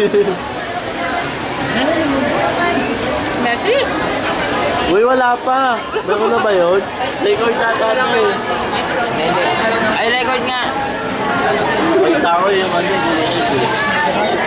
Messi? Uy, wala pa. Meron na ba yun? Record nata na eh. Ay, record nga. Wait ako yung ano.